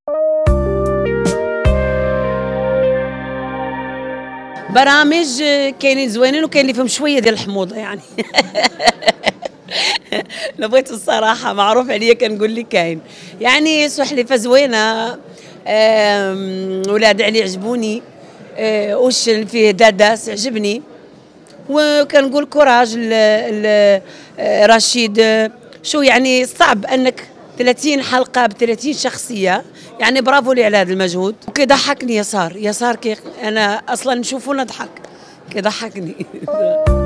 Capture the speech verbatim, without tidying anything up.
برامج كاينين زوينين وكاين اللي فيهم شويه ديال الحموضه يعني. لو بغيت الصراحه معروف عليا كنقول لك كاين يعني سحلفه زوينه. ولاد علي عجبوني. واش فيه داداس عجبني. وكنقول كوراج رشيد. شو يعني صعب انك ثلاثين حلقه ب ثلاثين شخصيه، يعني برافو لي على هذا المجهود. وكيضحكني يسار يسار كي انا اصلا نشوفه نضحك كيضحكني.